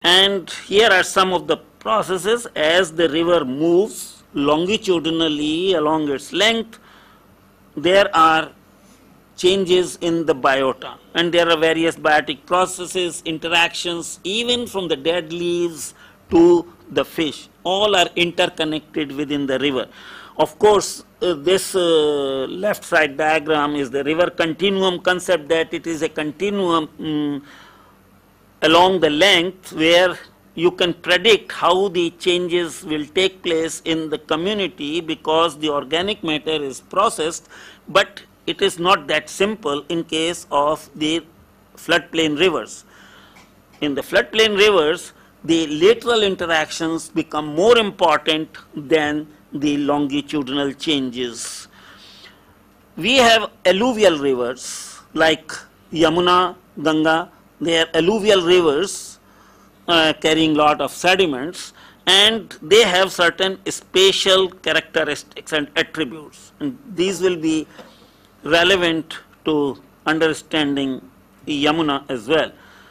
And here are some of the processes. As the river moves longitudinally along its length, there are changes in the biota, and there are various biotic processes, interactions, even from the dead leaves to the fish. All are interconnected within the river. Of course, this left side diagram is the river continuum concept, that it is a continuum along the length where you can predict how the changes will take place in the community, because the organic matter is processed, but it is not that simple in case of the floodplain rivers. In the floodplain rivers, the lateral interactions become more important than the longitudinal changes. We have alluvial rivers like Yamuna, Ganga. They are alluvial rivers carrying lot of sediments, and they have certain spatial characteristics and attributes, and these will be relevant to understanding Yamuna as well.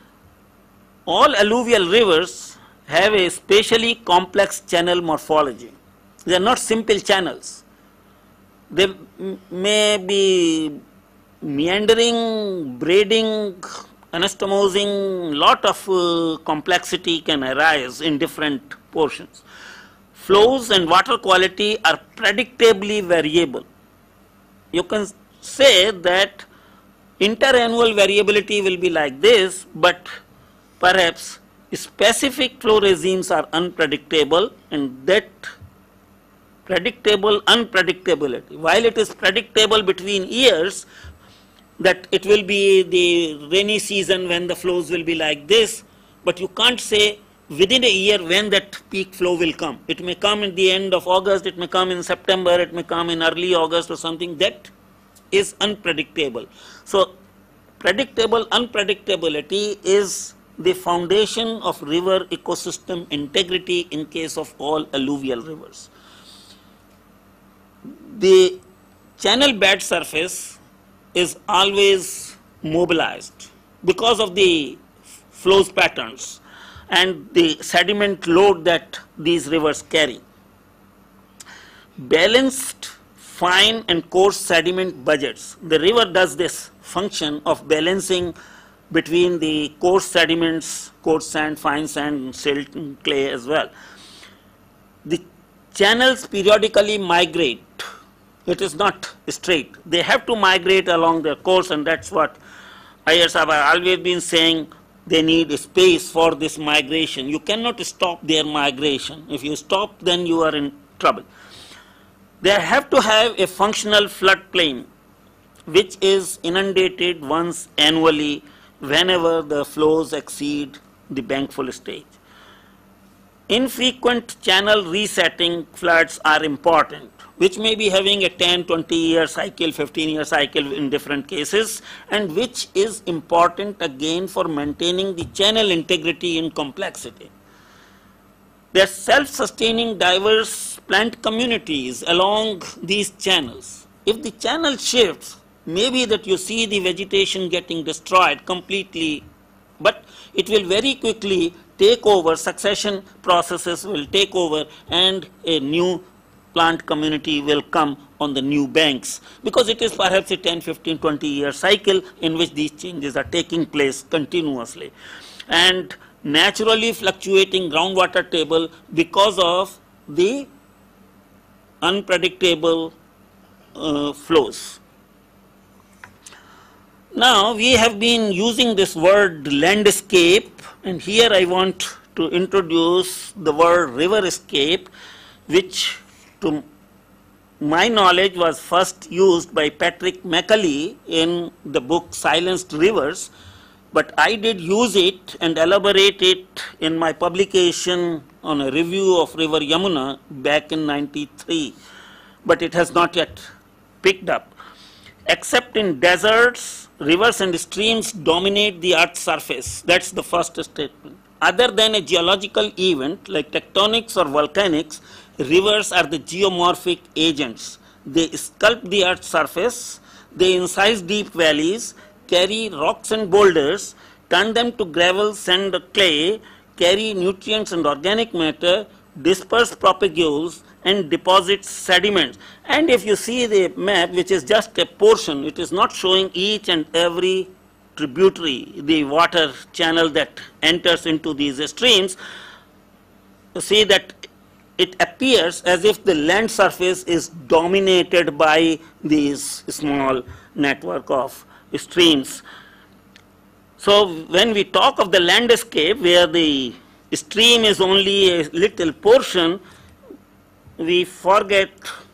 All alluvial rivers have a spatially complex channel morphology. They are not simple channels. They may be meandering, braiding, anastomosing. Lot of complexity can arise in different portions. Flows and water quality are predictably variable. You can say that interannual variability will be like this, but perhaps specific flow regimes are unpredictable, and that predictable unpredictability, while it is predictable between years, that it will be the rainy season when the flows will be like this, but you can't say within a year when that peak flow will come. It may come at the end of August, it may come in September, it may come in early August or something. That is unpredictable. So predictable unpredictability is the foundation of river ecosystem integrity in case of all alluvial rivers. The channel bed surface is always mobilized because of the flows patterns and the sediment load that these rivers carry. Balanced fine and coarse sediment budgets. The river does this function of balancing between the coarse sediments, coarse sand, fine sand, silt and clay as well. The channels periodically migrate. It is not straight. They have to migrate along their course, and that's what Iyer Sahab have always been saying. They need space for this migration. You cannot stop their migration. If you stop, then you are in trouble. They have to have a functional floodplain which is inundated once annually whenever the flows exceed the bankful stage. Infrequent channel resetting floods are important, which may be having a 10, 20-year cycle, 15-year cycle in different cases, and which is important again for maintaining the channel integrity and complexity. There are self-sustaining diverse plant communities along these channels. If the channel shifts, maybe that you see the vegetation getting destroyed completely, but it will very quickly take over, succession processes will take over, and a new plant community will come on the new banks, because it is perhaps a 10, 15, 20-year cycle in which these changes are taking place continuously. And naturally fluctuating groundwater table because of the unpredictable flows. Now we have been using this word landscape, and here I want to introduce the word riverscape, which to my knowledge was first used by Patrick Macaulay in the book Silenced Rivers, but I did use it and elaborate it in my publication on a review of River Yamuna back in '93, but it has not yet picked up. Except in deserts, rivers and streams dominate the earth's surface. That's the first statement. Other than a geological event like tectonics or volcanics, rivers are the geomorphic agents. They sculpt the earth's surface, they incise deep valleys, carry rocks and boulders, turn them to gravel, sand or clay, carry nutrients and organic matter, disperse propagules, and deposit sediments. And if you see the map, which is just a portion, it is not showing each and every tributary, the water channel that enters into these streams. You see that it appears as if the land surface is dominated by these small network of streams. So when we talk of the landscape where the stream is only a little portion, we forget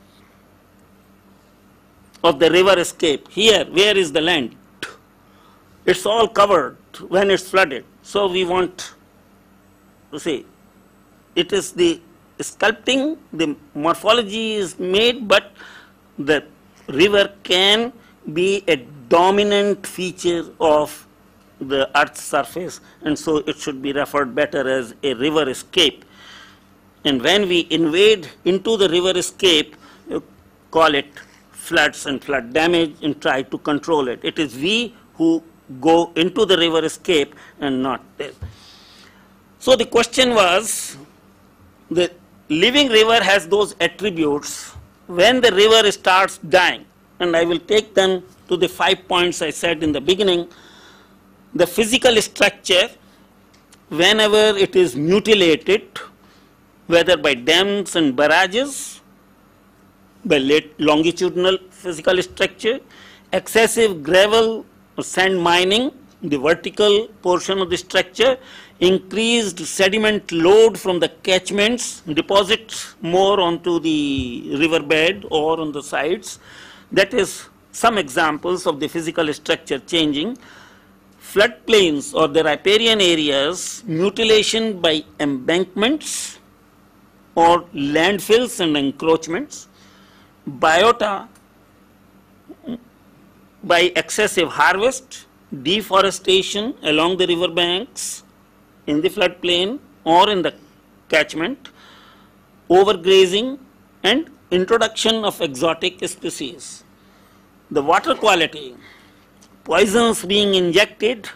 of the river escape. Here, where is the land? It's all covered when it's flooded. So we want to see, it is the sculpting, the morphology is made, but the river can be a dominant feature of the earth's surface, and so it should be referred better as a river escape. And when we invade into the river escape, you call it floods and flood damage and try to control it. It is we who go into the river escape and not this. So the question was, the living river has those attributes. When the river starts dying, and I will take them to the 5 points I said in the beginning, the physical structure, whenever it is mutilated, whether by dams and barrages, by longitudinal physical structure, excessive gravel or sand mining, the vertical portion of the structure, increased sediment load from the catchments, deposits more onto the riverbed or on the sides. That is some examples of the physical structure changing. Floodplains or the riparian areas, mutilation by embankments or landfills and encroachments, biota by excessive harvest, deforestation along the river banks, in the floodplain or in the catchment, overgrazing and introduction of exotic species. The water quality, poisons being injected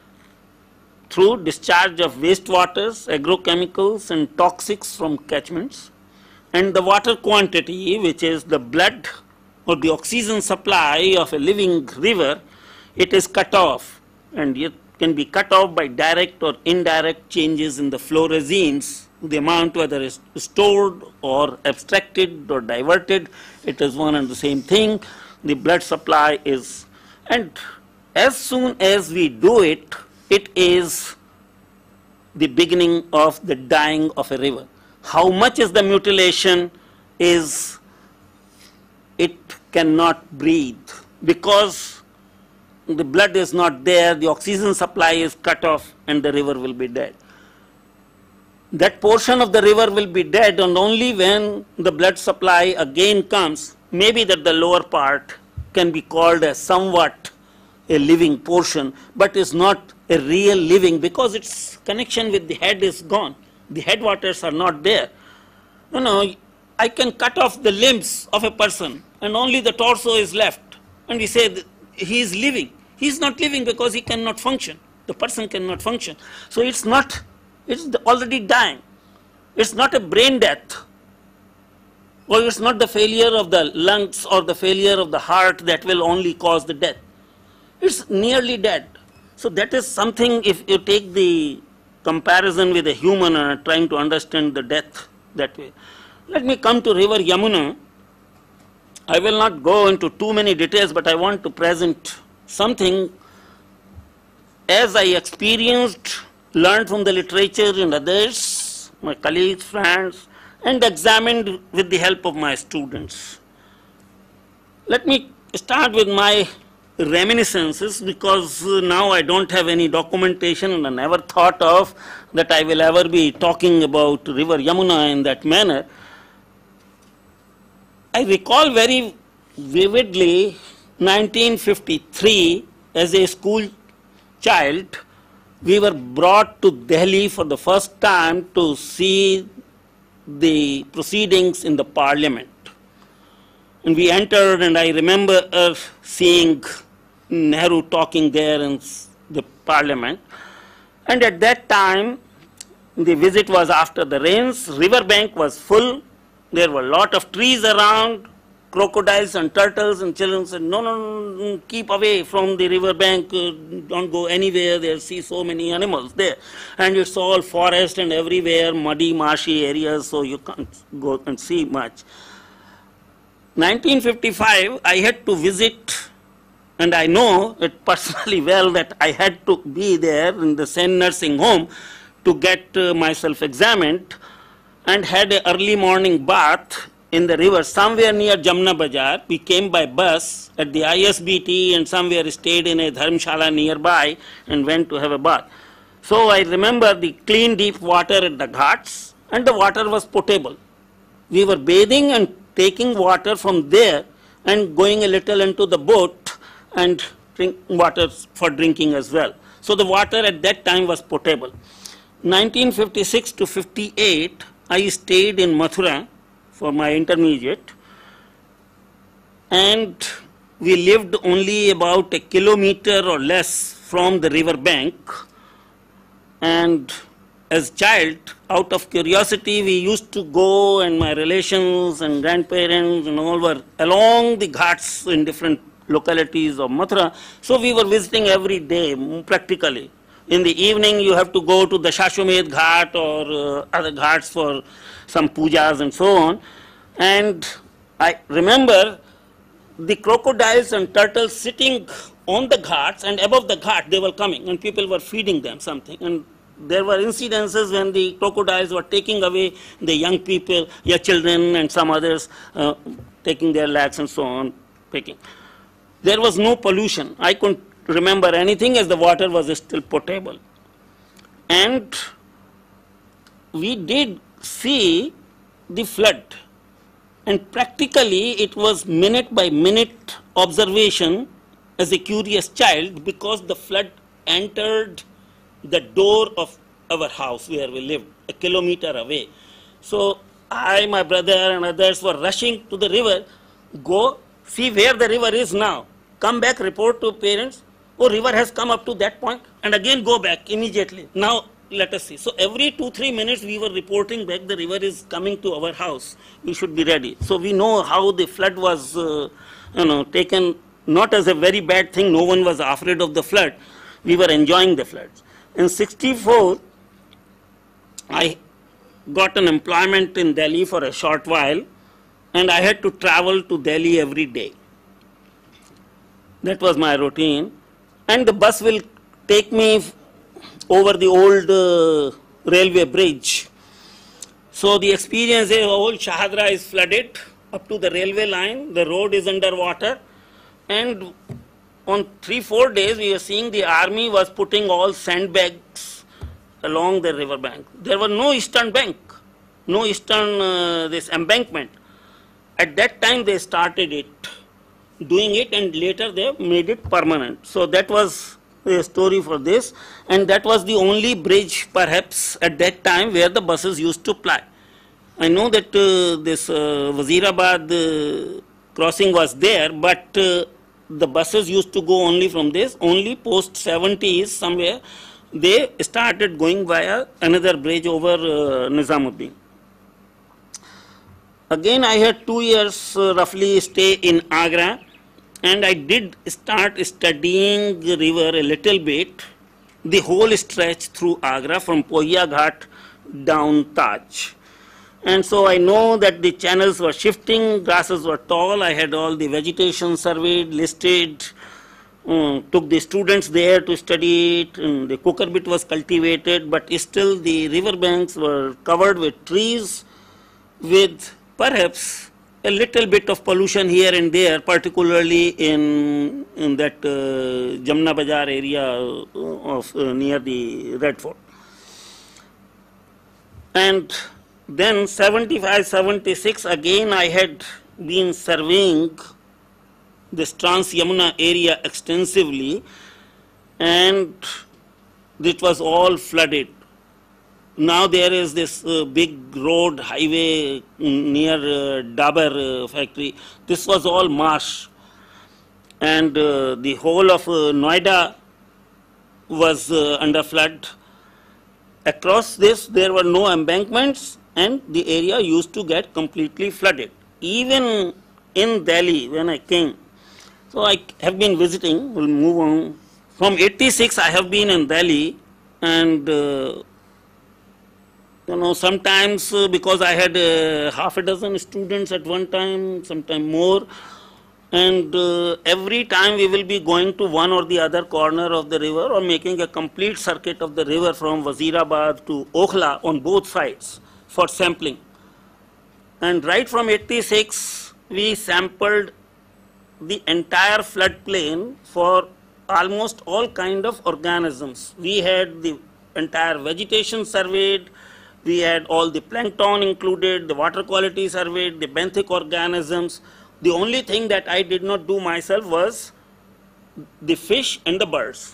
through discharge of wastewaters, agrochemicals and toxics from catchments, and the water quantity, which is the blood or the oxygen supply of a living river, it is cut off, and it can be cut off by direct or indirect changes in the flow regimes. The amount, whether it's stored or abstracted or diverted, it is one and the same thing. The blood supply is, and as soon as we do it, it is the beginning of the dying of a river. How much is the mutilation? Is it cannot breathe because the blood is not there, the oxygen supply is cut off, and the river will be dead. That portion of the river will be dead, and only when the blood supply again comes, maybe that the lower part can be called as somewhat a living portion, but is not a real living because its connection with the head is gone. The headwaters are not there. You know, I can cut off the limbs of a person and only the torso is left, and we say he is living. He is not living because he cannot function. The person cannot function. So it's not, it's already dying. It's not a brain death, or it's not the failure of the lungs or the failure of the heart that will only cause the death. It's nearly dead. So that is something, if you take the comparison with a human and are trying to understand the death that way. Let me come to river Yamuna. I will not go into too many details, but I want to present something as I experienced, learned from the literature and others, my colleagues, friends, and examined with the help of my students. Let me start with my reminiscences, because now I don't have any documentation and I never thought of that I will ever be talking about river Yamuna in that manner. I recall very vividly 1953, as a school child, we were brought to Delhi for the first time to see the proceedings in the parliament. And we entered, and I remember seeing Nehru talking there in the parliament. And at that time, The visit was after the rains. River bank was full. There were a lot of trees around, crocodiles and turtles, and children said, no, no, no, keep away from the river bank, don't go anywhere, they'll see so many animals there. And it's all forest and everywhere, muddy, marshy areas, so you can't go and see much. 1955, I had to visit, and I know it personally well that I had to be there in the Sen nursing home to get myself examined, and had an early morning bath in the river somewhere near Jamna Bazaar. We came by bus at the ISBT and somewhere stayed in a dharmshala nearby and went to have a bath. So I remember the clean deep water at the ghats, and the water was potable. We were bathing and taking water from there and going a little into the boat and drink water for drinking as well. So the water at that time was potable. 1956 to 58, I stayed in Mathura for my intermediate, and we lived only about a kilometer or less from the river bank. And as child, out of curiosity, we used to go, and my relations and grandparents and all were along the ghats in different localities of Mathura. So we were visiting every day practically. In the evening, you have to go to the Shashwamed Ghat or other ghats for some pujas and so on. And I remember the crocodiles and turtles sitting on the ghats, and above the ghat they were coming, and people were feeding them something. And there were incidences when the crocodiles were taking away the young people, your children and some others, taking their lakhs and so on, picking. There was no pollution. I couldn't remember anything as the water was still potable. And we did see the flood. And practically it was minute by minute observation as a curious child, because the flood entered the door of our house where we lived, a kilometer away. So I, my brother and others were rushing to the river, go see where the river is now, come back, report to parents, oh, river has come up to that point, and again go back immediately. Now let us see. So every 2-3 minutes we were reporting back, the river is coming to our house, we should be ready. So we know how the flood was taken not as a very bad thing. No one was afraid of the flood. We were enjoying the floods. In 64, I got an employment in Delhi for a short while, and I had to travel to Delhi every day. That was my routine. And the bus will take me over the old railway bridge. So the experience is whole Shahadra is flooded up to the railway line, the road is underwater, and on 3-4 days we were seeing the army was putting all sandbags along the river bank. There was no eastern bank, no eastern this embankment. At that time they started doing it, and later they made it permanent. So that was a story for this, and that was the only bridge perhaps at that time where the buses used to ply. I know that this Wazirabad crossing was there, but the buses used to go only from this. Only post 70s somewhere they started going via another bridge over Nizamuddin. Again I had 2 years roughly stay in Agra, and I did start studying the river a little bit, the whole stretch through Agra from Pohiya Ghat down Taj. And so I know that the channels were shifting, grasses were tall, I had all the vegetation surveyed, listed, took the students there to study it, and the cucurbit was cultivated, but still the river banks were covered with trees, with perhaps a little bit of pollution here and there, particularly in that Jamna Bazaar area of near the Red Fort. And then 75, 76, again I had been surveying this Trans Yamuna area extensively, and it was all flooded. Now there is this big road, highway near Dabur factory. This was all marsh, and the whole of Noida was under flood. across this there were no embankments and the area used to get completely flooded. Even in Delhi when I came, so I have been visiting, we'll move on. From 86 I have been in Delhi, and sometimes because I had half a dozen students at one time, sometime more, and every time we will be going to one or the other corner of the river or making a complete circuit of the river from Wazirabad to Okhla on both sides for sampling. And right from 86 we sampled the entire floodplain for almost all kind of organisms. We had the entire vegetation surveyed, we had all the plankton included, the water quality surveyed, the benthic organisms. The only thing that I did not do myself was the fish and the birds.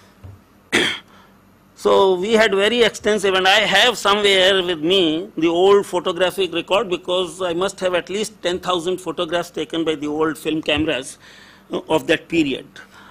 So we had very extensive, and I have somewhere with me the old photographic record, because I must have at least 10,000 photographs taken by the old film cameras of that period.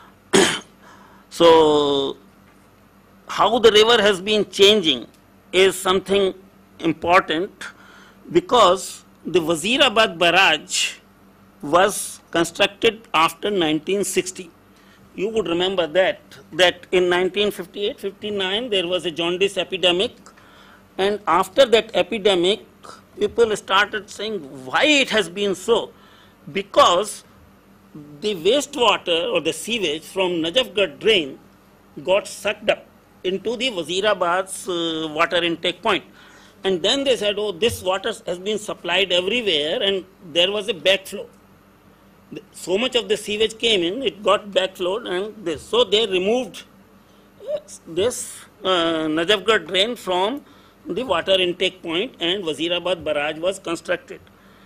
So how the river has been changing is something important, because the Wazirabad barrage was constructed after 1960. You would remember that in 1958-59 there was a jaundice epidemic, and after that epidemic people started saying why it has been so, because the wastewater or the sewage from Najafgarh drain got sucked up into the Wazirabad's water intake point. And then they said, oh, this water has been supplied everywhere, and there was a backflow. So much of the sewage came in, it got backflowed, and this. So they removed this Najafgarh drain from the water intake point, and Wazirabad barrage was constructed.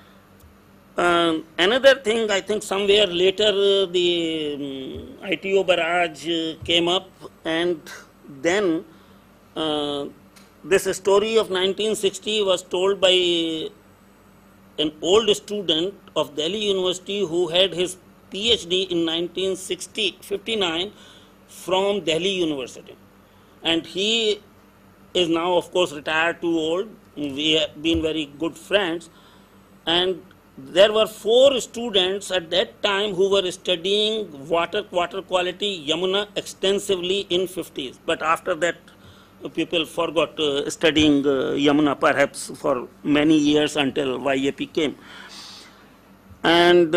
Another thing, I think somewhere later the ITO barrage came up, and then this story of 1960 was told by an old student of Delhi University who had his PhD in 1959 from Delhi University. And he is now, of course, retired, too old. We have been very good friends. And there were 4 students at that time who were studying water quality Yamuna extensively in 50s. But after that, people forgot studying Yamuna perhaps for many years until YAP came. And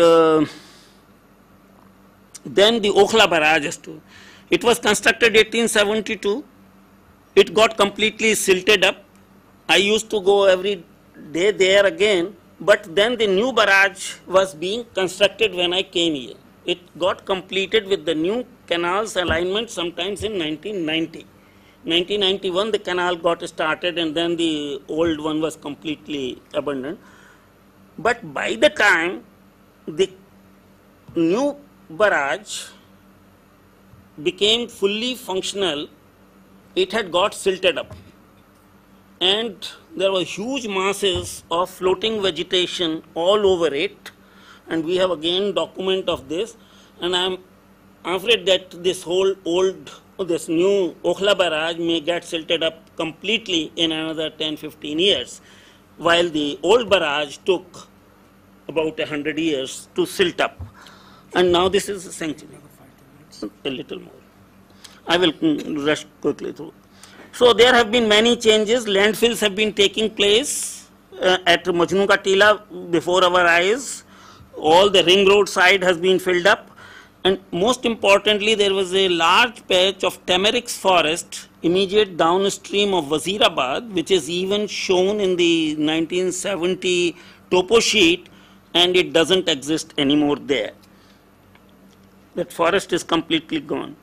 then the Okhla barrage, it was constructed 1872. It got completely silted up. I used to go every day there again, but then the new barrage was being constructed when I came here. It got completed with the new canals alignment sometimes in 1990. 1991 the canal got started, and then the old one was completely abandoned. But by the time the new barrage became fully functional, it had got silted up, and there were huge masses of floating vegetation all over it, and we have again document of this. And I am afraid that this whole this new Okhla barrage may get silted up completely in another 10-15 years, while the old barrage took about 100 years to silt up. And now this is a century, a little more. I will rush quickly through. So there have been many changes. Landfills have been taking place at Majnu Ka Tila before our eyes. All the ring road side has been filled up. And most importantly, there was a large patch of Tamarix forest immediate downstream of Wazirabad, which is even shown in the 1970 topo sheet, and it doesn't exist anymore there. That forest is completely gone.